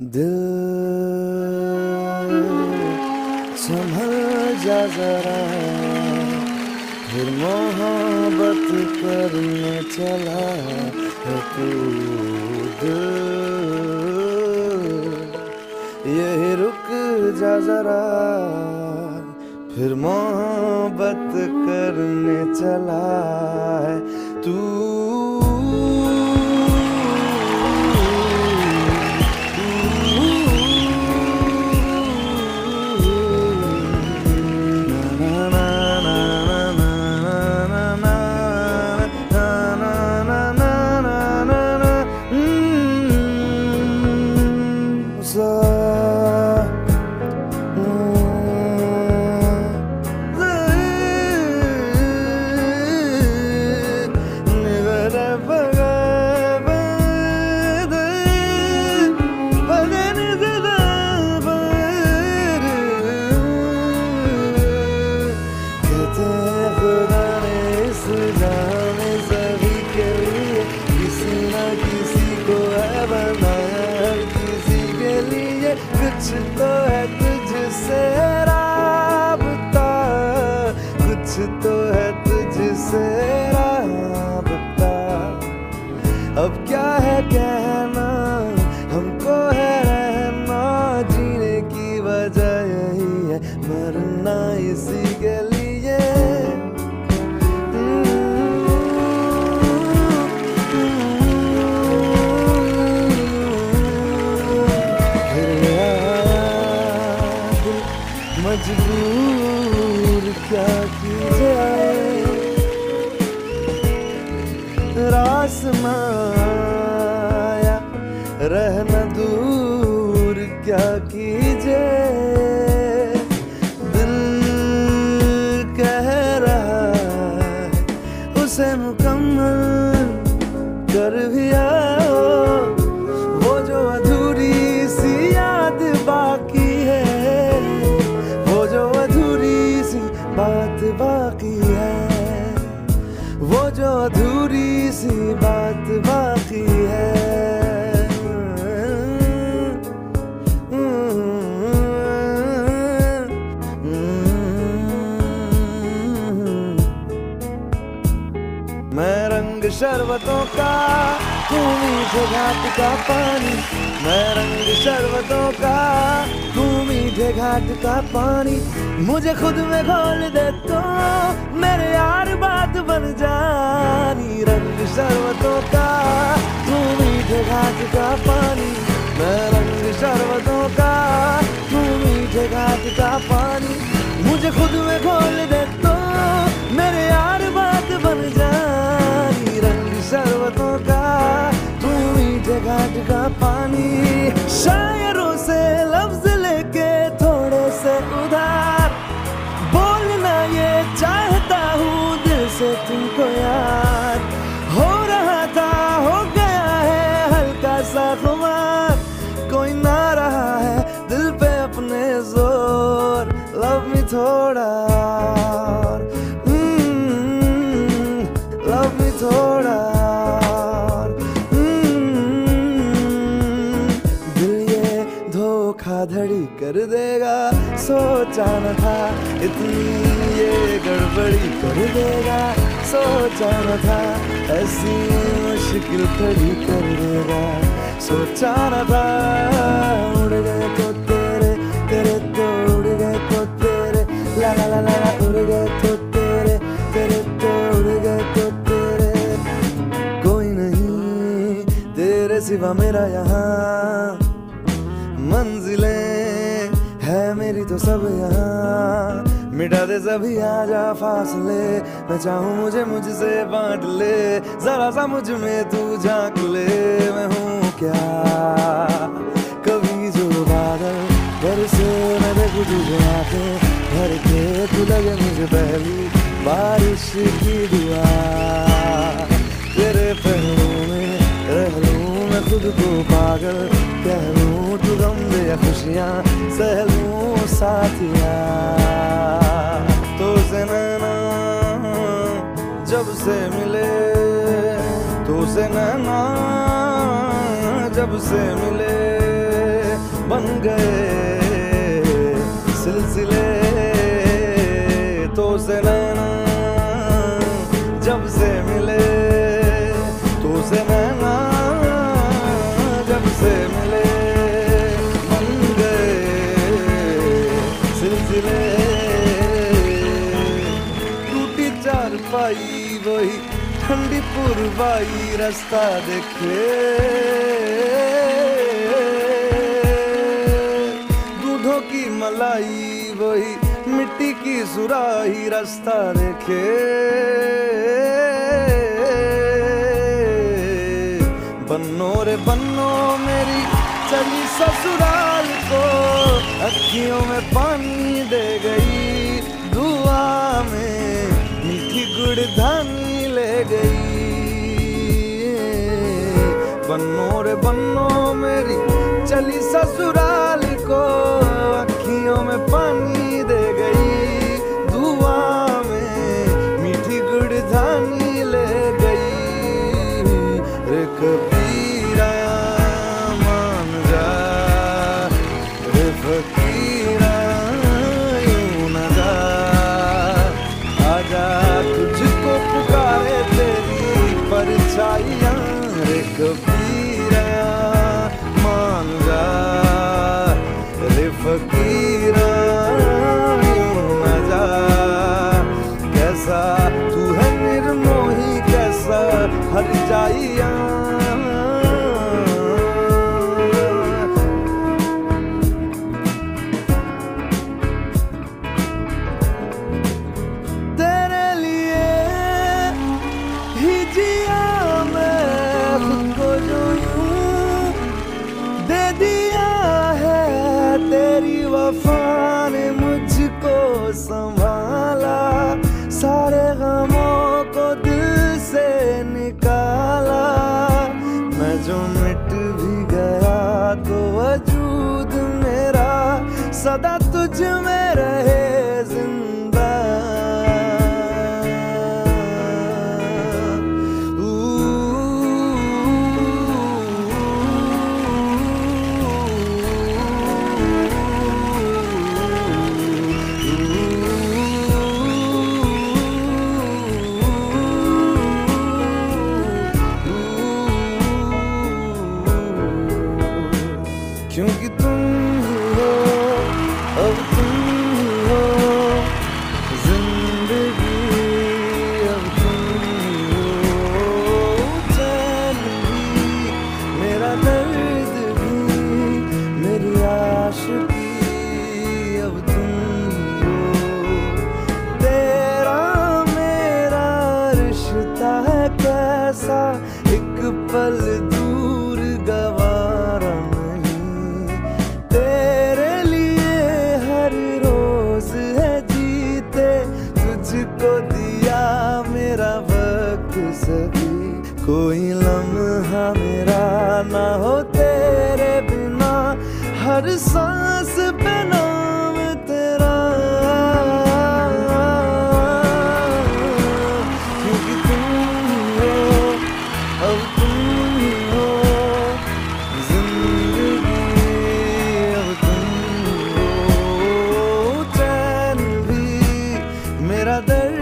दिल संभल जा जरा, फिर मोहब्बत करने चला है तू। दिल यही रुक जा जरा, फिर मोहब्बत करने चला है तू। कुछ तो है तुझसे राबता, कुछ तो है तुझसे राबता। अब क्या है कहना, हमको है रहना, जीने की वजह यही है, मरना इसी के लिए। मजबूर क्या की जाए, रास माया रहना दूर क्या कीजिए। दिल कह रहा है उसे मुकम्मल कर भी आओ, वो जो अधूरी सी याद बाकी है, बात बाकी है, वो जो अधूरी सी बात बाकी है। मैं रंग शरबतों का, तू मीठे घाट का पानी। मैं रंग शरबतों का, तू मीठे घाट का पानी। मुझे खुद में घोल दे तो मेरे यार बात बन जानी। रंग शरबतों का, तू मीठे घाट का पानी। मैं रंग शरबतों का, तू मीठे घाट का पानी। मुझे खुद में घोल दे तो मेरे यार बात बन जानी। रंग शरबतों का, तू मीठे घाट का पानी। शायरों से लफ्ज लेके थोड़े से उधार, बोलना ये चाहता हूँ दिल से तुमको यार। हो रहा था, हो गया है हल्का सा खुमार, कोई ना रहा है दिल पे अपने जोर। लव मी थोड़ा, लव मी थोड़ा। दिल ये धोखाधड़ी कर देगा, सोचा न था इतनी ये गड़बड़ी कर देगा। सोचा न था ऐसी मुश्किल खड़ी कर देगा, सोचा न था। उड़ गए तो तेरे, तेरे तो उड़ गए तो तेरे, ला ला ला ला उड़ गए तो तेरे, तेरे तो उड़ गए तो तेरे। कोई नहीं तेरे सिवा मेरा यहाँ, मंजिलें है मेरी तो सब यहाँ। मिटा दे सभी आजा फासले, मैं चाहूँ मुझे मुझसे बांट ले। जरा सा मुझ में तू झांक ले, मैं हूँ क्या कभी जो बादल बरसे। मैं देखूँ तुझे आंखें भर के, तू लगे मुझे पहली बारिश की दुआ। तेरे पहलू में रह लूँ मैं खुद को पागल, कह लूँ तू गम दे या खुशियाँ सह लूँ साथिया। तो से नैना जब से मिले, तो से नैना जब से मिले, बन गए सिलसिले तो से नैना जब से मिले, तो से नैना जब से मिले, बन गए सिलसिले। टूटी चारपाई वही ठंडी पुरवाई रास्ता देखे, दूधों की मलाई वही मिट्टी की सुराही रास्ता देखे। बन्नो रे बन्नो मेरी चली ससुराल को, अखियों में पानी दे गई, दुआ में मीठी गुड़धानी ले गई। बन्नो रे बन्नो मेरी चली ससुराल को, अखियों में पानी दे गई, दुआ में मीठी गुड़धानी ले गई। रे कबीरा मान जा, रे फकीरा यूं न जा, आजा तुझको पुकारे तेरी परछाइयाँ। रे कबीरा मान जा, रे फकीरा यूं न जा, कैसा तू है निर्मोही कैसा हर जाइया। तेरे लिए ही जिया मैं खुद को जो यूं दे दिया है, तेरी वफा ने मुझको संभाला, सारे गमों को दिल से निकाला। मैं जो मिट भी गया तो वजूद मेरा सदा तुझ में रहे जिंदा। क्योंकि तुम ही हो, अब तुम ही हो जिंदगी, अब तुम ही हो चैन भी, मेरा दर्द भी, मेरी आशिकी, अब तुम ही हो। तेरा मेरा रिश्ता है कैसा, एक पल दूर गवारा को दिया मेरा वक्त सभी, कोई लम्हा मेरा ना हो तेरे बिना, हर सांस पे नाम तेरा। क्योंकि तुम ही हो, अब तुम ही हो जिंदगी, अब तुम ही हो चैन भी, मेरा दर्द